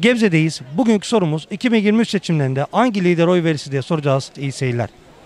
Gebze'deyiz. Bugünkü sorumuz 2023 seçimlerinde hangi lider oy verirse diye soracağız. İyi seyirler.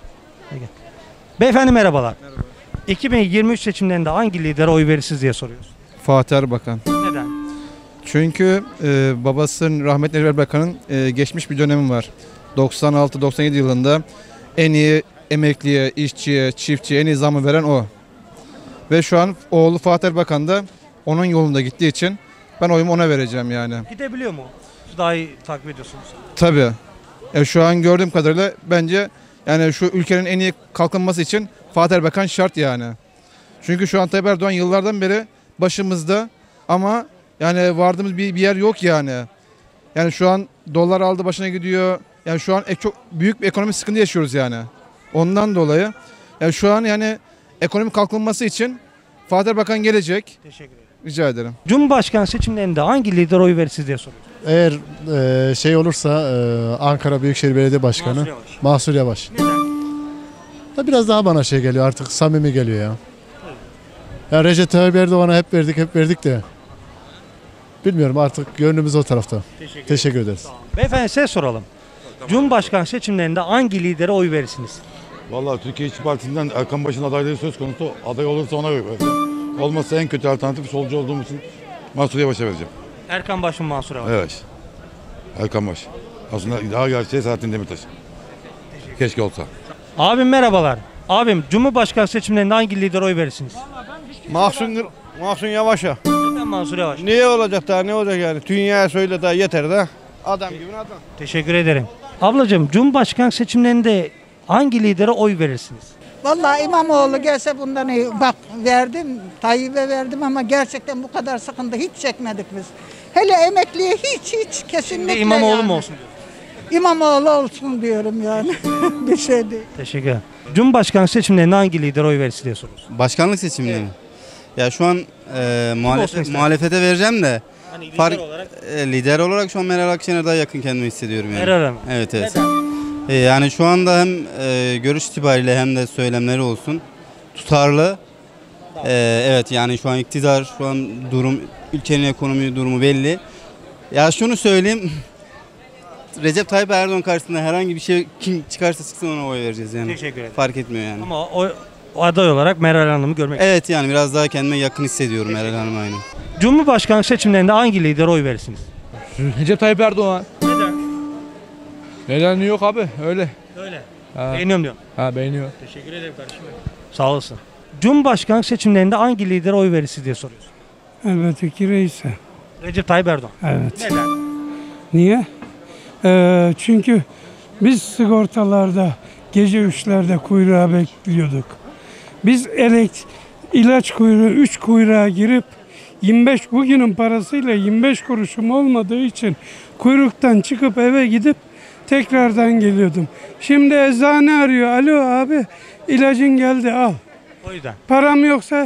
Beyefendi merhabalar. Merhaba. 2023 seçimlerinde hangi lidere oy verirsiniz diye soruyoruz. Fatih Erbakan. Neden? Çünkü babasının rahmetli Erbakan'ın geçmiş bir dönemi var. 96-97 yılında en iyi emekliye, işçiye, çiftçiye en iyi zamı veren o. Ve şu an oğlu Fatih Erbakan da onun yolunda gittiği için ben oyumu ona vereceğim yani. Gidebiliyor mu? Daha iyi takip ediyorsunuz. Tabii. Şu an gördüğüm kadarıyla bence yani şu ülkenin en iyi kalkınması için Fatih Erbakan şart yani. Çünkü şu an Tayyip Erdoğan yıllardan beri başımızda ama yani vardığımız bir yer yok yani. Yani şu an dolar aldı başına gidiyor. Yani şu an çok büyük bir ekonomik sıkıntı yaşıyoruz yani. Ondan dolayı yani şu an yani ekonomik kalkınması için Fatih Erbakan gelecek. Teşekkür ederim. Rica ederim. Cumhurbaşkanı seçimlerinde hangi lider oy verirsiniz diye soruyoruz. Eğer şey olursa Ankara Büyükşehir Belediye Başkanı Mansur Yavaş. Neden? Da biraz daha bana şey geliyor, artık samimi geliyor ya. Ya Recep Tayyip Erdoğan'a hep verdik de. Bilmiyorum, artık gönlümüz o tarafta. Teşekkür ederiz. Beyefendi size soralım. Cumhurbaşkanı seçimlerinde hangi lidere oy verirsiniz? Vallahi Türkiye İşçi Partisi'nden Erkan Baş'ın adaylığı söz konusu. Aday olursa ona vereceğim. Olmazsa en kötü alternatif solcu olduğum için Mansur Yavaş'a vereceğim. Erkan Baş mı Mansur Yavaş? Evet. Erkan Baş. Aslında daha gerçeği Selahattin Demirtaş. Keşke olsa. Abim merhabalar. Abim Cumhurbaşkanı seçimlerinde hangi lidere oy verirsiniz? Mahsun Yavaş'a. Neden Mansur Yavaş? Niye olacak daha, ne olacak yani? Dünyaya söyle daha yeter de. Adam gibi adam. Teşekkür ederim. Ablacığım Cumhurbaşkanı seçimlerinde hangi lidere oy verirsiniz? Vallahi İmamoğlu gelse bundan iyi. Bak verdim, Tayyip'e verdim ama gerçekten bu kadar sıkıntı hiç çekmedik biz. Hele emekliye hiç kesinlikle İmamoğlu yani. mu olsun diyor? İmamoğlu olsun diyorum yani. Bir şey değil. Teşekkür ederim. Cumhurbaşkanı seçimlerinde hangi lider oy verirse diye soruyoruz. Başkanlık seçimleri mi? Ya şu an olsun ister? muhalefete vereceğim de Hani lider olarak şu an Meral Akşener'e daha yakın kendimi hissediyorum yani. Meral'e mi? Evet. Neden? Yani şu anda hem görüş itibariyle hem de söylemleri olsun tutarlı. Evet yani şu an iktidar, şu an durum, ülkenin ekonomi durumu belli. Ya şunu söyleyeyim. Recep Tayyip Erdoğan karşısında herhangi bir şey kim çıkarsa çıksın ona oy vereceğiz yani. Teşekkür ederim. Fark etmiyor yani. Ama o aday olarak Meral Hanım'ı görmek Evet yani biraz daha kendime yakın hissediyorum Meral Hanım aynı. Cumhurbaşkanı seçimlerinde hangi lidere oy verirsiniz? Recep Tayyip Erdoğan. Neden? Neden yok abi? Öyle. Öyle. Ha. Beğeniyorum diyorum. Ha, beğeniyor. Teşekkür ederim kardeşim. Sağ olasın. Cumhurbaşkanı seçimlerinde hangi lidere oy verirsiniz diye soruyorsun. Elbette ki reise. Recep Tayyip Erdoğan. Evet. Neden? Niye? Çünkü biz sigortalarda gece 3'lerde kuyruğa bekliyorduk. Biz ilaç kuyruğu 3 kuyruğa girip 25 bugünün parasıyla 25 kuruşum olmadığı için kuyruktan çıkıp eve gidip tekrardan geliyordum. Şimdi eczane arıyor. Alo abi ilacın geldi al. O yüzden. Param yoksa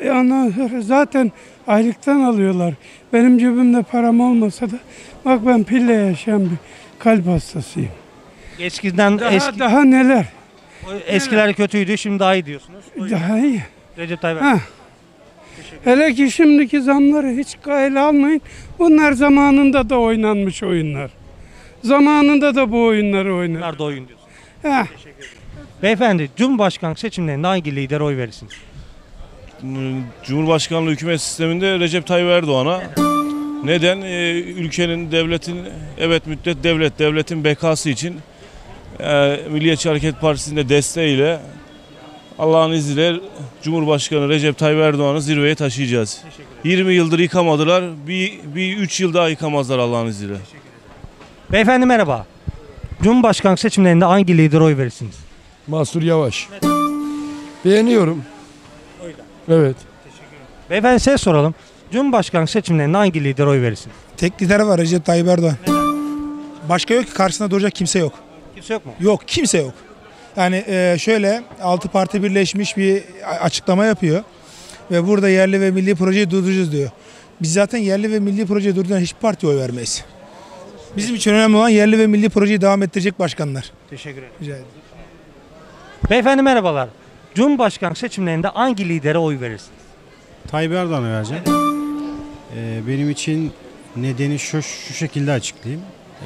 zaten aylıktan alıyorlar. Benim cebimde param olmasa da bak ben pille yaşayan bir kalp hastasıyım. Eskiden Daha neler? eskiler kötüydü, şimdi daha iyi diyorsunuz. Daha iyi. Recep Tayyip Erdoğan. Hele ki şimdiki zamları hiç kayla almayın. Bunlar zamanında da oynanmış oyunlar. Zamanında da bu oyunları oynadı. Bunlar da oyun diyorsunuz. Heh. Beyefendi Cumhurbaşkanı seçimlerinde hangi lidere oy verirsiniz? Cumhurbaşkanlığı hükümet sisteminde Recep Tayyip Erdoğan'a. Neden? Ülkenin, devletin, evet müddet devletin bekası için Milliyetçi Hareket Partisi'nin de desteğiyle Allah'ın izniyle Cumhurbaşkanı Recep Tayyip Erdoğan'ı zirveye taşıyacağız. 20 yıldır yıkamadılar, bir 3 yıl daha yıkamazlar Allah'ın izniyle. Beyefendi merhaba. Cumhurbaşkanı seçimlerinde hangi lidere oy verirsiniz? Mansur Yavaş. Beğeniyorum. O yüzden. Evet. Beyefendi size soralım. Cumhurbaşkanı seçimlerinde hangi lidere oy verirsiniz? Tek lider var, Recep Tayyip Erdoğan. Başka yok ki, karşısında duracak kimse yok. Kimse yok mu? Yok, kimse yok. Yani şöyle 6 parti birleşmiş bir açıklama yapıyor. Ve burada yerli ve milli projeyi durduracağız diyor. Biz zaten yerli ve milli projeyi durduran hiçbir partiye oy vermeyiz. Bizim için önemli olan yerli ve milli projeyi devam ettirecek başkanlar. Teşekkür ederim. Rica ederim. Beyefendi merhabalar. Cumhurbaşkanı seçimlerinde hangi lidere oy verirsiniz? Tayyip Erdoğan'a vereceğim. Benim için Nedeni şu şekilde açıklayayım.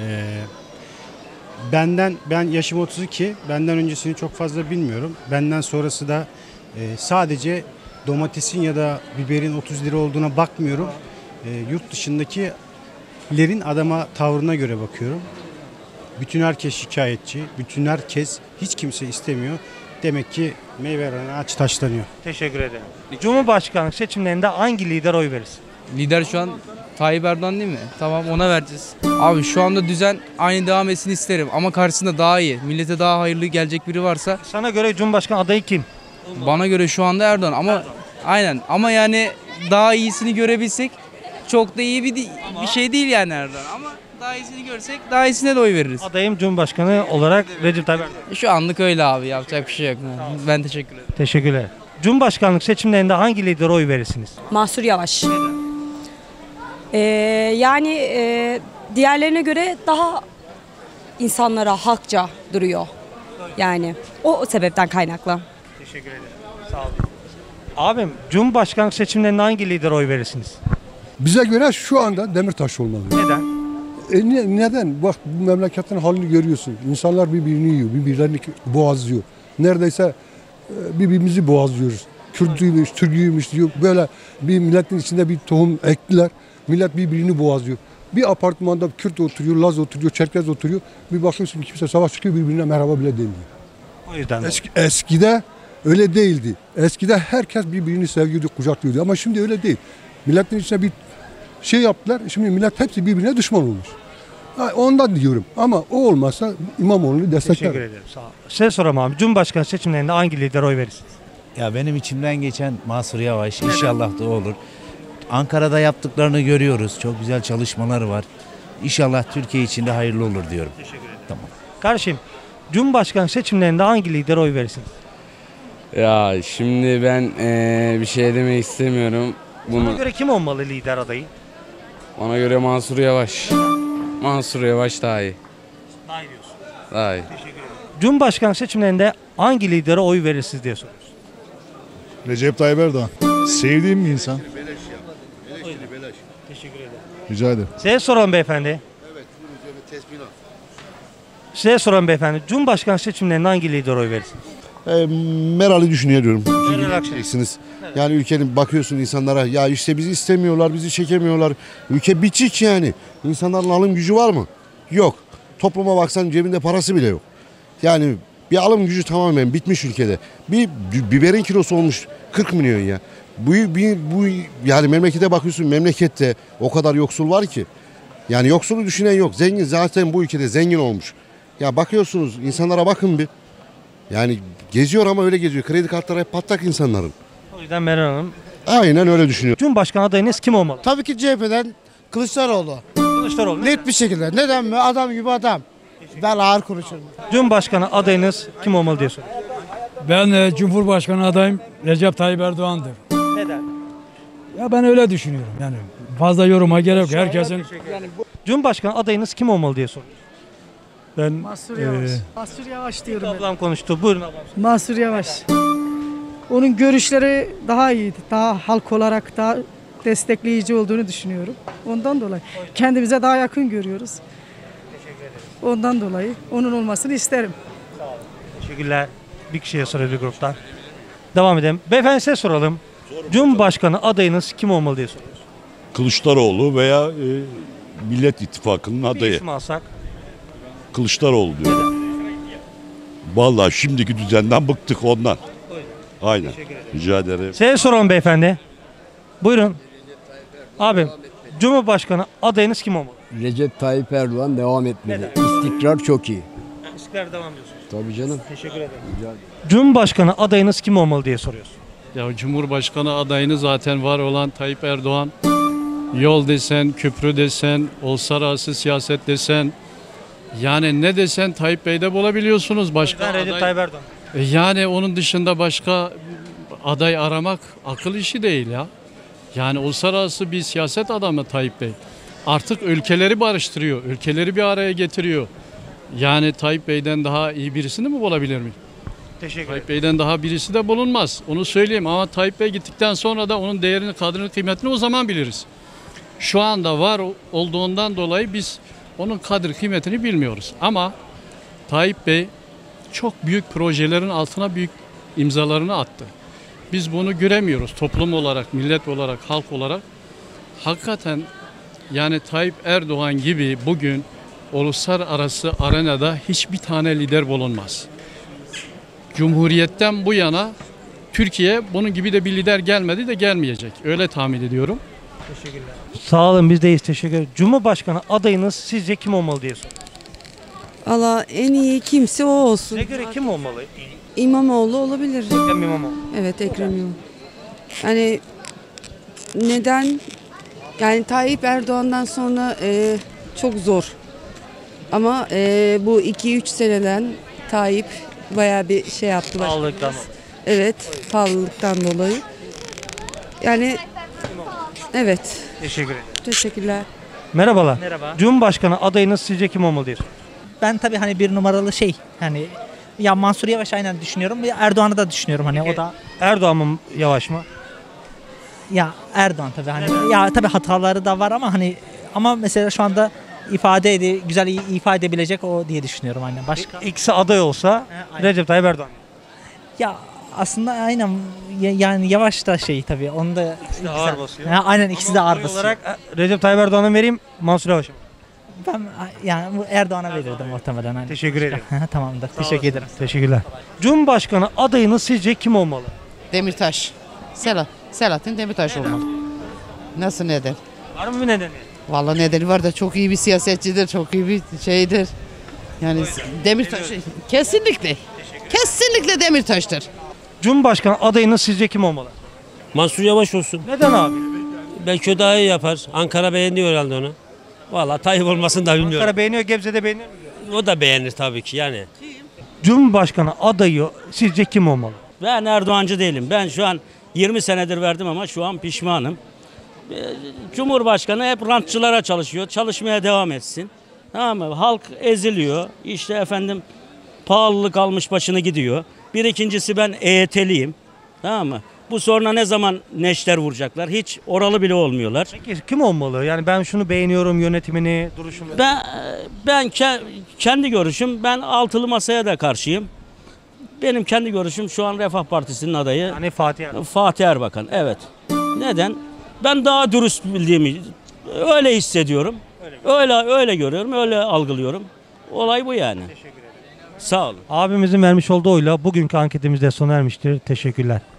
Ben yaşım 32, benden öncesini çok fazla bilmiyorum. Benden sonrası da sadece domatesin ya da biberin 30 lira olduğuna bakmıyorum. Yurt dışındakilerin adama tavrına göre bakıyorum. Bütün herkes şikayetçi, bütün herkes, hiç kimse istemiyor. Demek ki meyve veren ağaç taşlanıyor. Teşekkür ederim. Cumhurbaşkanlık seçimlerinde hangi lider oy verirsin? Lider şu an Tayyip Erdoğan değil mi? Tamam, ona vereceğiz. Abi şu anda düzen aynı devam etsin isterim ama karşısında daha iyi, millete daha hayırlı gelecek biri varsa. Sana göre Cumhurbaşkanı adayı kim? Bana göre şu anda Erdoğan ama aynen, ama yani daha iyisini görebilsek çok da iyi bir şey değil yani Erdoğan, ama daha iyisini görsek daha iyisine de oy veririz. Adayım Cumhurbaşkanı olarak Recep Tayyip Erdoğan. Şu anlık öyle abi, yapacak bir şey yok. Ben teşekkür ederim. Teşekkürler. Cumhurbaşkanlık seçimlerinde hangi lidere oy verirsiniz? Mansur Yavaş. Diğerlerine göre daha insanlara hakça duruyor. Yani o sebepten kaynaklı. Teşekkür ederim. Sağ olun. Abim, Cumhurbaşkanlık seçimlerinde hangi lidere oy verirsiniz? Bize göre şu anda Demirtaş olmalı. Neden? Neden? Bak, bu memleketin halini görüyorsun. İnsanlar birbirini yiyor, birbirlerini boğazlıyor. Neredeyse birbirimizi boğazlıyoruz. Kürtüymüş, Türküymüş diyor. Böyle bir milletin içinde bir tohum ektiler. Millet birbirini boğazlıyor. Bir apartmanda Kürt oturuyor, Laz oturuyor, Çerkez oturuyor. Bir bakıyorsun kimse savaş çıkıyor, birbirine merhaba bile demiyor. O yüzden Eskide öyle değildi. Eskide herkes birbirini seviyordu, kucaklıyordu. Ama şimdi öyle değil. Milletin içine bir şey yaptılar. Şimdi millet hepsi birbirine düşman olmuş. Ondan diyorum. Ama o olmazsa İmamoğlu'nu destekler. Teşekkür ederim. Sağ olun. Size soram abi. Cumhurbaşkanı seçimlerinde hangi lidere oy verirsiniz? Ya benim içimden geçen Mansur Yavaş. İnşallah da olur. Ankara'da yaptıklarını görüyoruz. Çok güzel çalışmaları var. İnşallah Türkiye için de hayırlı olur diyorum. Teşekkür ederim. Tamam. Kardeşim, Cumhurbaşkanı seçimlerinde hangi lidere oy verirsiniz? Ya şimdi ben bir şey demek istemiyorum. Bana göre kim olmalı lider adayı? Bana göre Mansur Yavaş. Mansur Yavaş daha iyi. Daha iyi diyorsun. Daha iyi. Teşekkür ederim. Cumhurbaşkanı seçimlerinde hangi lidere oy verirsiniz diye soruyoruz. Recep Tayyip Erdoğan. Sevdiğim bir insan. Teşekkür ederim. Rica ederim. Size soralım beyefendi. Size soralım beyefendi. Cumhurbaşkanı seçimlerinde hangi lidere oy verirsiniz? Meral'i düşünüyorum. Meral Akşener. Yani ülkenin bakıyorsun insanlara, ya işte bizi istemiyorlar, bizi çekemiyorlar. Ülke bitik yani. İnsanların alım gücü var mı? Yok. Topluma baksan cebinde parası bile yok. Yani bir alım gücü tamamen bitmiş ülkede. Bir biberin kilosu olmuş 40 milyon ya. Bu yani memlekete bakıyorsun, memlekette o kadar yoksul var ki. Yani yoksulu düşünen yok. Zengin zaten bu ülkede zengin olmuş. Ya bakıyorsunuz insanlara, bakın bir. Yani geziyor ama öyle geziyor. Kredi kartları hep patlak insanların. O yüzden Meral Hanım. Aynen öyle düşünüyor. Cumhurbaşkanı adayınız kim olmalı? Tabii ki CHP'den Kılıçdaroğlu. Kılıçdaroğlu. Net bir şekilde. Neden mi? Adam gibi adam. Ben ağır konuşurum. Cumhurbaşkanı adayınız kim olmalı diye soruyorum. Ben Cumhurbaşkanı adayım Recep Tayyip Erdoğan'dır. Neden? Ya ben öyle düşünüyorum. Yani fazla yoruma gerek yok. Herkesin Cumhurbaşkanı adayınız kim olmalı diye soruyorum. ben Mansur Yavaş. Mansur Yavaş diyorum ben. Ablam konuştu. Buyurun ablam. Mansur Yavaş. Onun görüşleri daha iyiydi. Daha halk olarak daha destekleyici olduğunu düşünüyorum. Ondan dolayı. Kendimize daha yakın görüyoruz. Ondan dolayı onun olmasını isterim. Teşekkürler. Bir kişiye soruyor gruptan. Devam edelim. Beyefendi size soralım. Cumhurbaşkanı adayınız kim olmalı diye soruyoruz. Kılıçdaroğlu veya Millet İttifakı'nın Bir adayı. isim alsak. Kılıçdaroğlu diyor. Vallahi şimdiki düzenden bıktık ondan. Aynen. Rica ederim. Size soralım beyefendi. Buyurun. Abim, Cumhurbaşkanı adayınız kim olmalı? Recep Tayyip Erdoğan devam etmeli. Neden? İstikrar çok iyi. İstikrar devam diyorsunuz. Tabii canım. Teşekkür ederim. Cumhurbaşkanı adayınız kim olmalı diye soruyoruz. Ya Cumhurbaşkanı adayını zaten var olan Tayyip Erdoğan. Yol desen, köprü desen, uluslararası siyaset desen, yani ne desen Tayyip Bey'de bulabiliyorsunuz. Başka Recep aday, Tayyip Erdoğan. Yani onun dışında başka aday aramak akıl işi değil ya. Yani uluslararası bir siyaset adamı Tayyip Bey. Artık ülkeleri barıştırıyor, ülkeleri bir araya getiriyor. Yani Tayyip Bey'den daha iyi birisini mi bulabilir mi? Teşekkür Tayyip Bey'den daha birisi de bulunmaz. Onu söyleyeyim, ama Tayyip Bey gittikten sonra da onun değerini, kadrini, kıymetini o zaman biliriz. Şu anda var olduğundan dolayı biz onun kadir kıymetini bilmiyoruz. Ama Tayyip Bey çok büyük projelerin altına büyük imzalarını attı. Biz bunu göremiyoruz toplum olarak, millet olarak, halk olarak. Hakikaten yani Tayyip Erdoğan gibi bugün uluslararası arenada hiçbir tane lider bulunmaz. Cumhuriyetten bu yana Türkiye bunun gibi de bir lider gelmedi de gelmeyecek. Öyle tahmin ediyorum. Teşekkürler. Sağ olun, biz deyiz, teşekkür ederim. Cumhurbaşkanı adayınız sizce kim olmalı diye soruyorum. Valla en iyi kimse o olsun. Ne göre kim olmalı? İmamoğlu olabilir. Ekrem İmamoğlu. Evet, Ekrem İmamoğlu. Yani neden? Yani Tayyip Erdoğan'dan sonra çok zor. Ama bu 2-3 seneden Tayyip bayağı bir şey yaptı. Pahalılıktan. Evet, pahalılıktan dolayı. Yani evet. Teşekkür ederim. Teşekkürler. Merhabalar. Merhaba. Cumhurbaşkanı adayınız sizce kim olmalı diye soruyorum. Ben tabii hani bir numaralı hani ya Mansur Yavaş aynen düşünüyorum. Erdoğan'ı da düşünüyorum hani o da. Erdoğan mı Yavaş mı? Ya Erdoğan tabii hani ya tabii hataları da var ama mesela şu anda güzel ifade edebilecek o diye düşünüyorum aynen. Başka. İkisi aday olsa aynen. Recep Tayyip Erdoğan. Ya aslında aynen yani Yavaş da tabii onu da İkisi de ağır basıyor. Aynen ikisi de ağır basıyor. olarak Recep Tayyip Erdoğan'a vereyim, Mansur Yavaş'a mı? Ben yani bu Erdoğan'a verirdim muhtemelen. Hani. Teşekkür ederim. Tamamdır. Teşekkür ederim. Teşekkürler. Cumhurbaşkanı adayınız sizce kim olmalı? Demirtaş. Selahattin Demirtaş olmalı. Nasıl neden? Var mı bir nedeni? Vallahi nedeni var da çok iyi bir siyasetçidir, çok iyi bir şeydir. Yani Demirtaş kesinlikle. Kesinlikle Demirtaş'tır. Cumhurbaşkanı adayınız sizce kim olmalı? Mansur Yavaş olsun. Neden abi? Belki daha iyi yapar. Ankara beğeniyor herhalde onu. Vallahi Tayyip olmasını da bilmiyorum. Ankara beğeniyor, Gebze'de beğeniyor mu? O da beğenir tabii ki yani. Cumhurbaşkanı adayı sizce kim olmalı? Ben Erdoğancı değilim. Ben şu an 20 senedir verdim ama şu an pişmanım. Cumhurbaşkanı hep rantçılara çalışıyor. Çalışmaya devam etsin. Tamam mı? Halk eziliyor. İşte efendim pahalılık almış başını gidiyor. Bir ikincisi ben EYT'liyim. Tamam mı? Bu sonra ne zaman neşter vuracaklar? Hiç oralı bile olmuyorlar. Peki kim olmalı? Yani ben şunu beğeniyorum, yönetimini, duruşunu. Ben kendi görüşüm, ben altılı masaya da karşıyım. Benim kendi görüşüm şu an Refah Partisi'nin adayı. Yani Fatih Erbakan. Fatih Erbakan, evet. Neden? Ben daha dürüst bildiğimi öyle hissediyorum. Öyle görüyorum, öyle algılıyorum. Olay bu yani. Teşekkür ederim. Sağ olun. Abimizin vermiş olduğu oyla bugünkü anketimiz de sona ermiştir. Teşekkürler.